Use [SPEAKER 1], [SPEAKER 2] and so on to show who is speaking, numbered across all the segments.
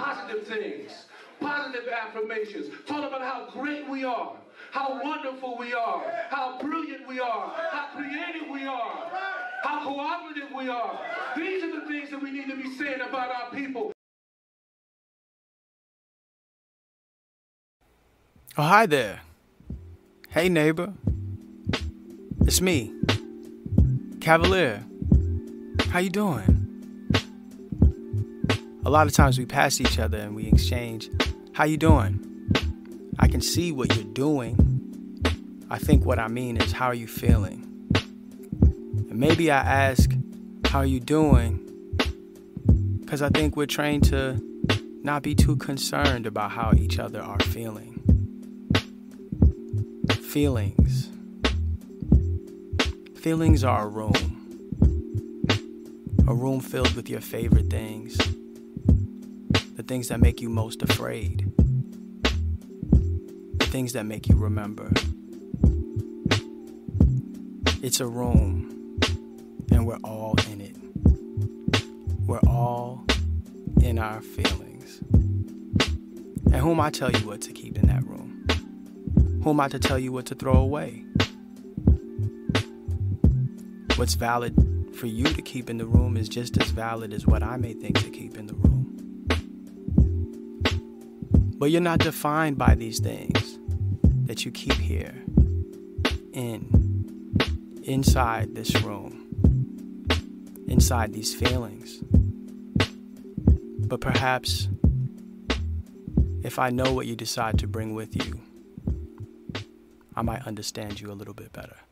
[SPEAKER 1] positive things, positive affirmations. Talk about how great we are, how wonderful we are, how brilliant we are, how creative we are, how cooperative we are. These are the things that we need to be saying about our people.
[SPEAKER 2] Oh, hi there. Hey, neighbor. It's me, Cavalier. How you doing? A lot of times we pass each other and we exchange, how you doing? I can see what you're doing. I think what I mean is, how are you feeling? And maybe I ask, how are you doing? Because I think we're trained to not be too concerned about how each other are feeling. Feelings. Feelings are a room. A room filled with your favorite things. The things that make you most afraid. The things that make you remember. It's a room, and we're all in it. We're all in our feelings. And who am I to tell you what to keep in that room? Who am I to tell you what to throw away? What's valid for you to keep in the room is just as valid as what I may think to keep in the room. But you're not defined by these things that you keep here, inside this room, inside these feelings. But perhaps if I know what you decide to bring with you, I might understand you a little bit better.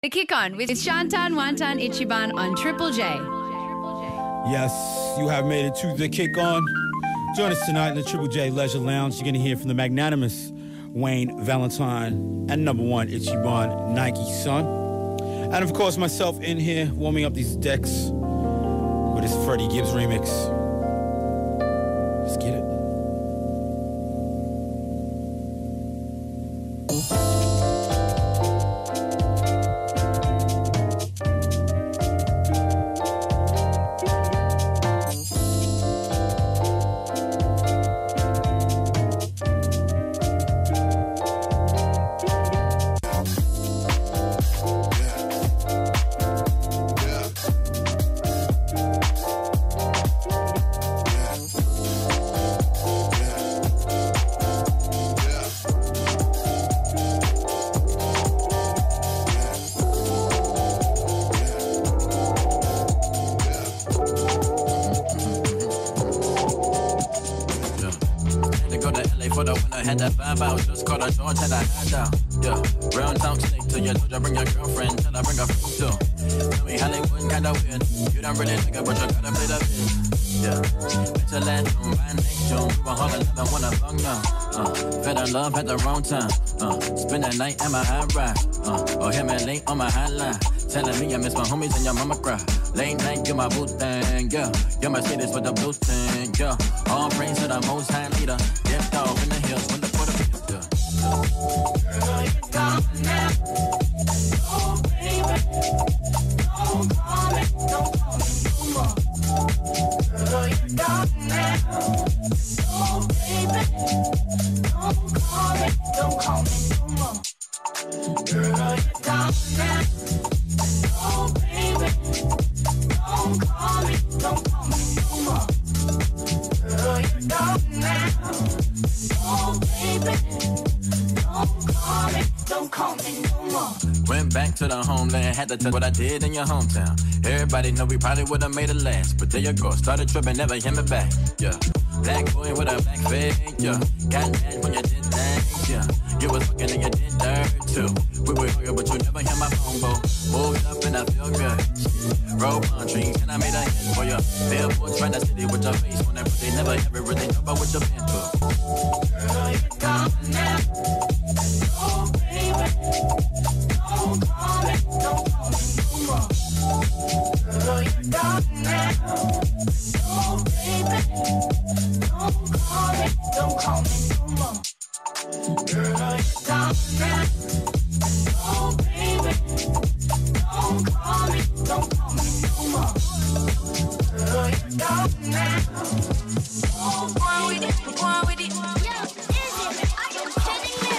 [SPEAKER 3] The Kick On with Shantan, Wantan, Ichiban on Triple J.
[SPEAKER 4] Yes, you have made it to The Kick On. Join us tonight in the Triple J Leisure Lounge. You're going to hear from the magnanimous Wayne Valentine and number one Ichiban Nike Son. And of course myself in here warming up these decks with this Freddie Gibbs remix. Let's get it.
[SPEAKER 5] At the wrong time, spend that night at my high ride, or him at late on my hotline, telling me I miss my homies and your mama cry. Late night, you're my boo thing, yeah. You're Mercedes with the blue thing, yeah. All praise to the most high leader. Dipped off in the hills when the quarter feels, yeah. Girl, you're gone now. Oh, baby. Don't call me no more. Girl, you're gone now. Oh, baby. Don't call me no more. Girl, you're gone now. Oh, baby. Don't call me no more. Girl, you're gone now. Oh, baby. Don't call me no more. Went back to the homeland, had to tell what I did in your hometown. Everybody know we probably would've made it last, but there you go, started tripping, never hit me back, yeah. Black boy with a black face, yeah. Got mad when you did that, yeah. You was fucking and you did dirt too. We were here, but you never hear my phone, bro. Moved up and I feel good. Roll palm trees and I made a hit for you. Billboards trying to city with your face on it, but they never ever really know about what you've been through. Girl, you're gone now. Oh, baby. Don't call me no more. Girl, you're gone now. Oh, baby. Don't call me no more. Girl, you're gone now. Oh, baby. Don't call me no more. Girl, you're gone now. Oh, go on with it, go on with it. Yo, are you kidding me?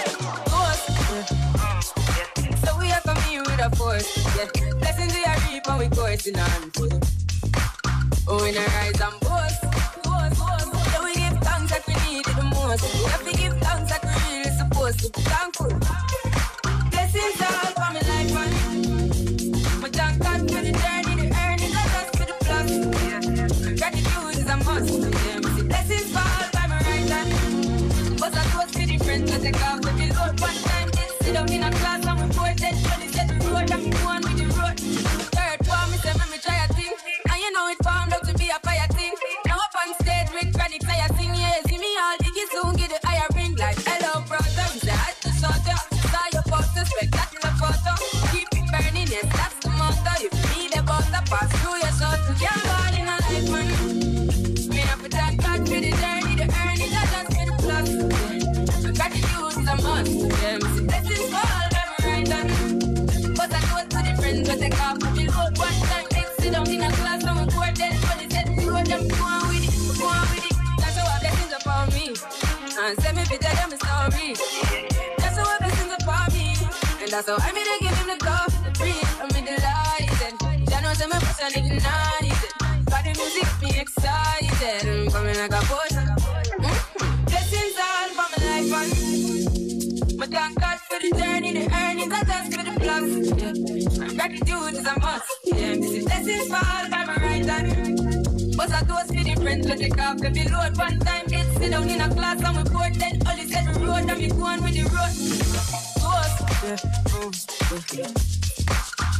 [SPEAKER 5] So we are coming with a force. Yeah. Blessings we are reaping, we coursing on. Oh, in a rise and boast. So we give thanks like we need it the most. We have to give thanks like we really supposed to be thankful. Blessings all for my life, man. My thank God for the journey, the earnings, and just for the plus. Yeah. Gratitude is a must. Yeah. Blessings fall by my right hand. But I go to the friends that take off the load. One time they sit down in a class and we both dead. So they set the road and we go on with the road. Third one, me say, let me try a thing. And you know it formed out to be a fire thing. Now up on stage with chronic fire sing. Yeah, see me all diggy soon, get the higher ring. Like, hello, brother. We say, I just saw you. Saw your photo, spectacular photo. Keep it burning, yes, that's the motto. If you need a butter, pass through your soul. You can't go in a life, man. We have to thank God for the journey, the earnings, and just for the plus. Gratitude is a must. Yeah, blessings fall every right hand. But I go to the friends, but take off the load. One time, they sit down in a class and we go dead. But they said, go on with it, go on with it. That's how our blessings upon me. And send me picture them story. That's how our blessings upon me. And that's how I made to give him the cup, the breeze, I'm in the light. And I know some of us are living nice. But the music me excited. I'm coming like a boss. Blessings all for my life, man. But thank God for the journey, the earnings, and just for the plus. Yeah. Gratitude is a must. Yeah, this is blessings fall by my right hand. But I do for the friends, but take off the load. One time, it's sit down in a class and we board. Then all is at the road and we go on with the road. Ghost. Yeah.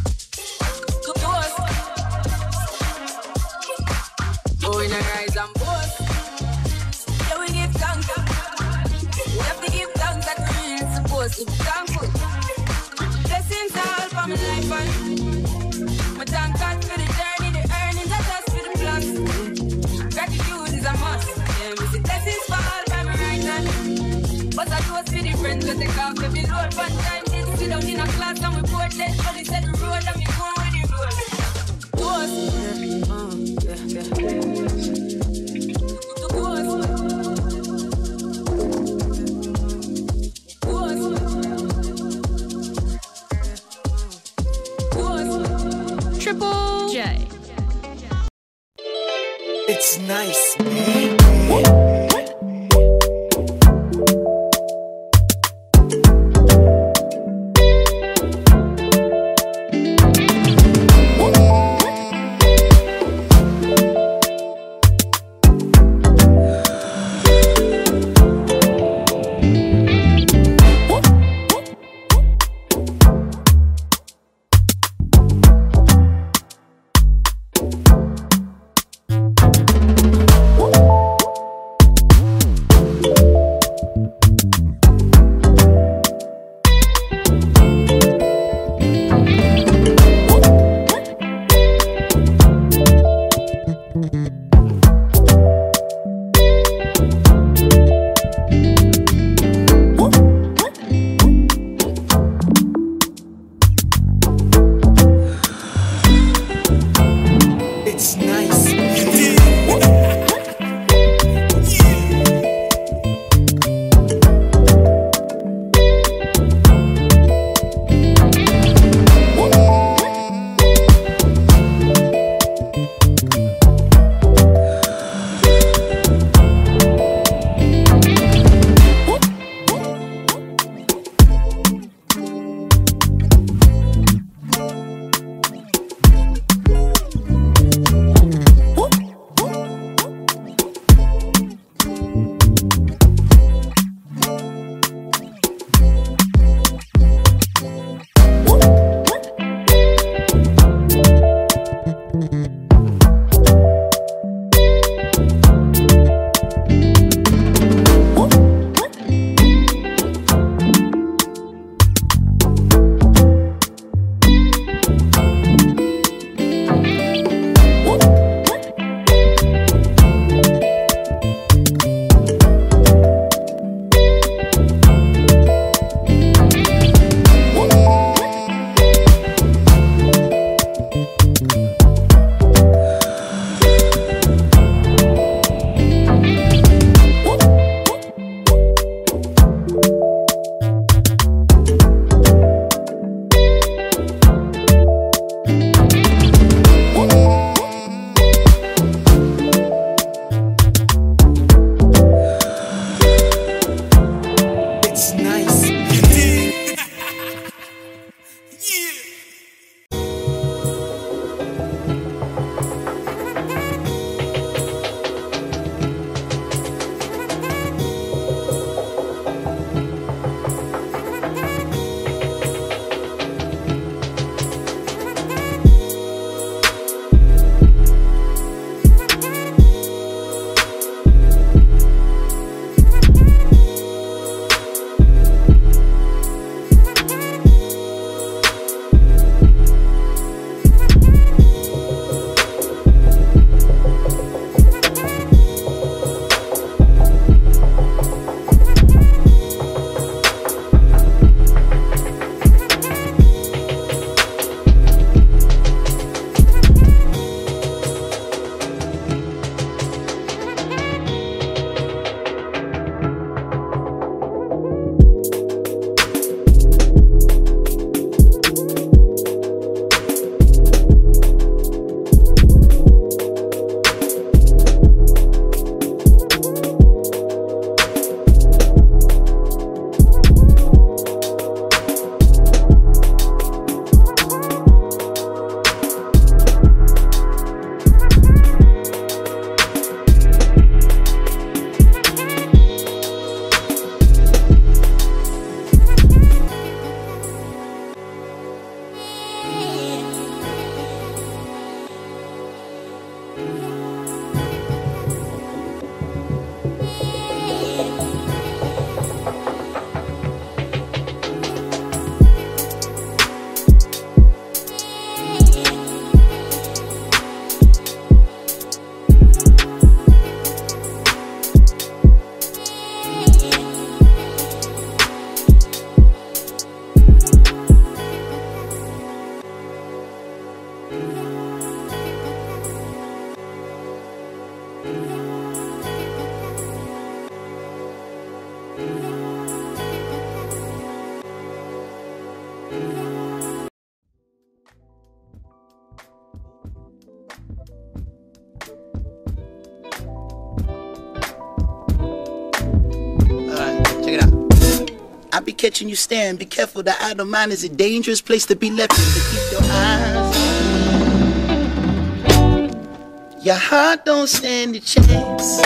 [SPEAKER 5] in a rise and boast. Yeah, we give thanks. We have to give thanks that we're really supposed to be thankful. Blessings all for my life and my thank God for the journey, the earnings, and just for the plus. Gratitude is a must. Yeah, we see blessings fall by my right hand. But I do see the friends that take off every load. One time did sit down in a class and we poured less, but they said the road and we go with the road. Toast.
[SPEAKER 3] Triple J.
[SPEAKER 6] It's nice, man.
[SPEAKER 7] be catching you staring. Be careful, the idle mind is a dangerous place to be left in. To keep your eyes on. Your heart don't stand a chance.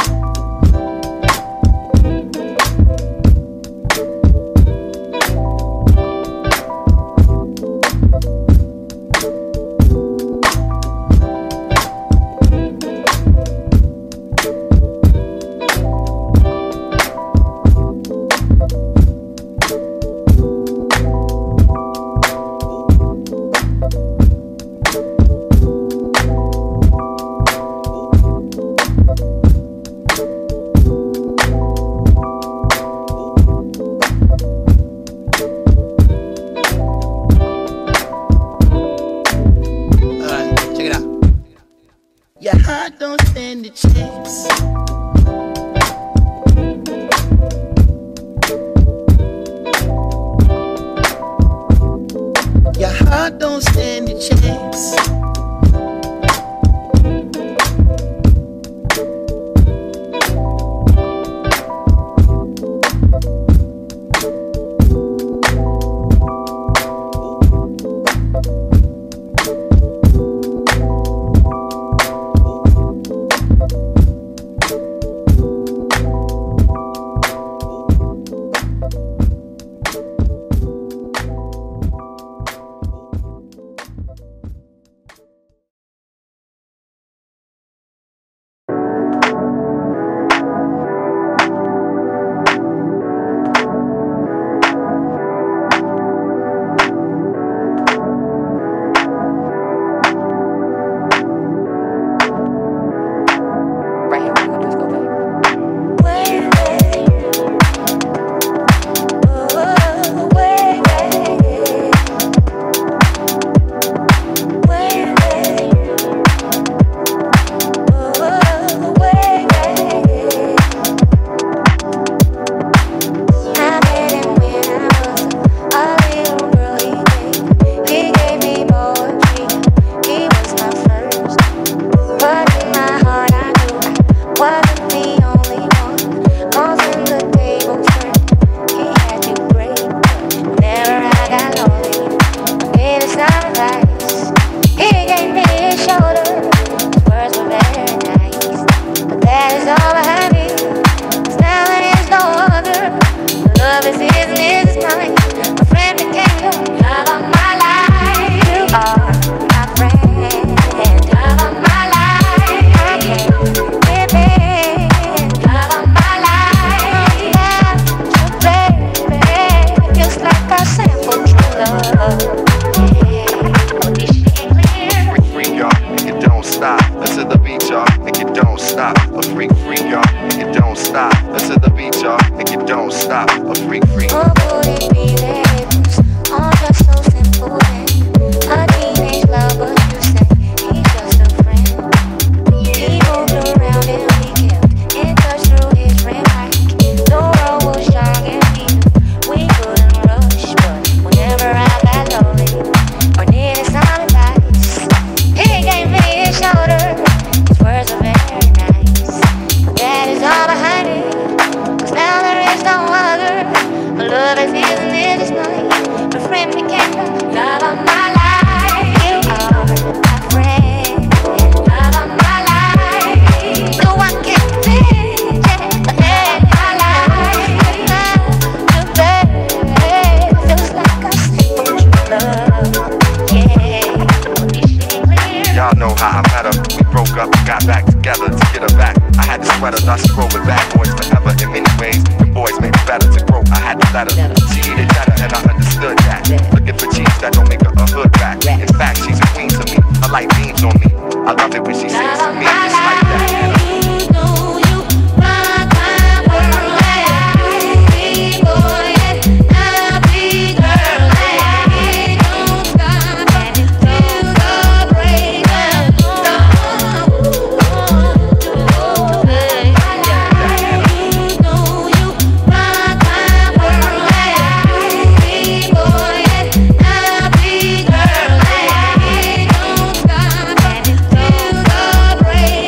[SPEAKER 7] Your heart don't stand a chance. Your heart don't stand a chance.
[SPEAKER 8] Break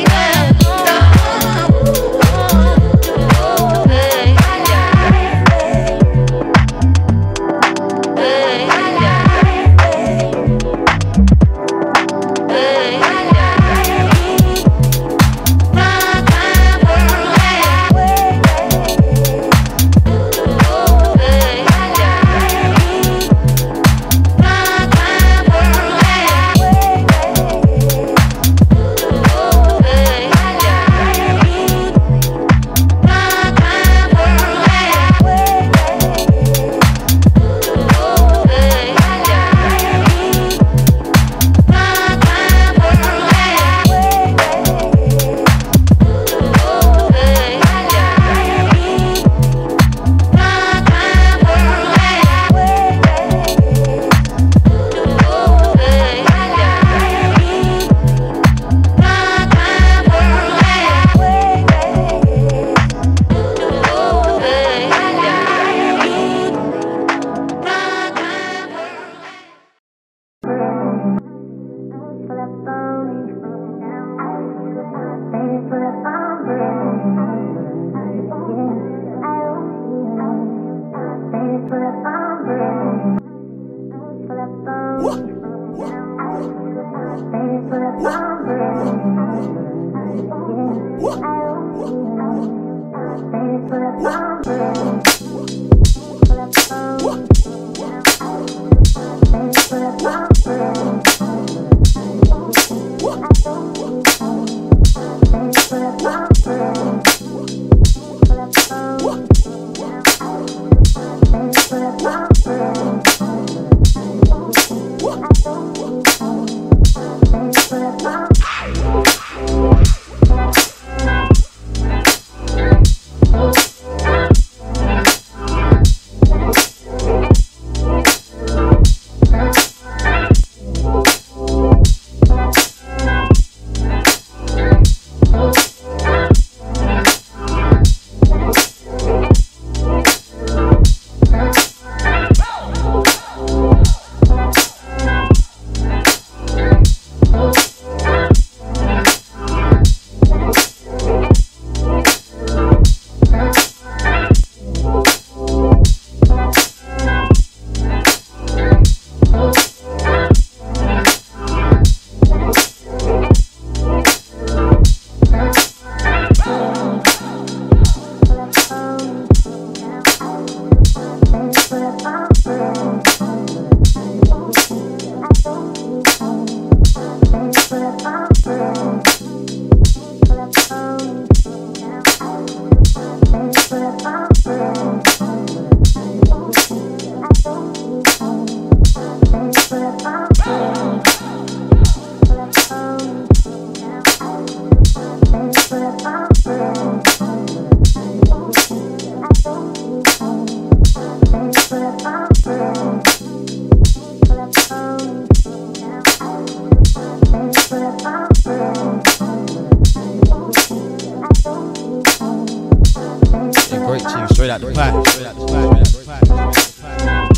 [SPEAKER 4] Straight out the pack. Straight out the pack. Straight out the pack.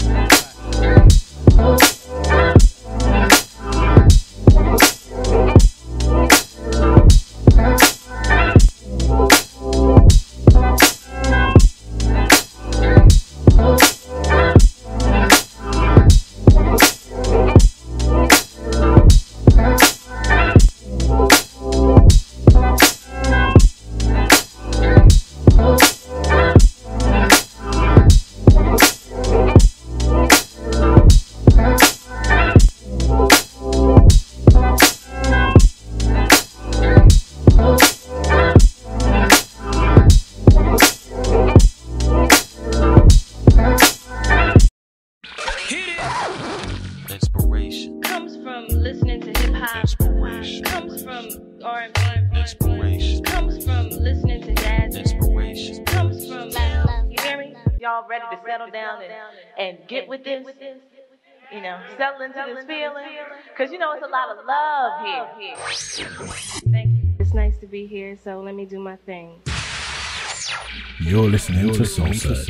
[SPEAKER 8] And get with this, you know, settle into this feeling, because you know it's a lot of love here. Thank you. It's nice to be here, so let me do my thing.
[SPEAKER 4] You're listening to Soul Surge.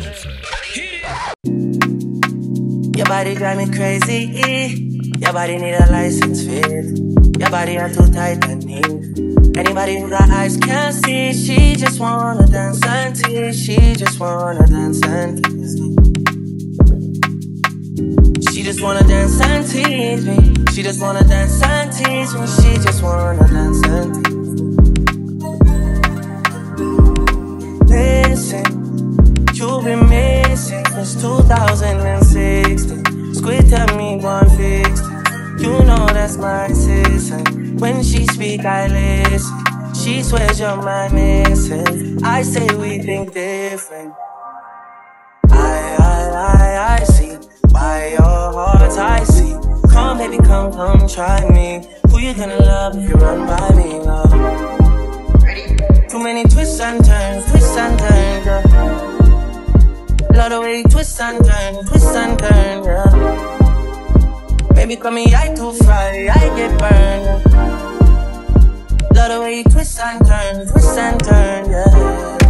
[SPEAKER 6] Your body drive me crazy. Your body need a license fit. Your body are too tight and neat. Anybody who got eyes can't see. She just wanna dance and tease. She just wanna dance and tease me. She just wanna dance and tease me. She just wanna dance and tease me. She just wanna dance and tease me. Listen, you've been missing since 2016. Squid tell me one fixed. You know that's my sister. When she speak, I listen. She swears you're my missing. I say we think different. I see. By your heart I see. Come baby, come try me. Who you gonna love if you run by me, love? Too many twists and turns, yeah. Love the way you twist and turn, yeah. Baby, call me I too fry, I get burned. Love the way you twist and turn, yeah.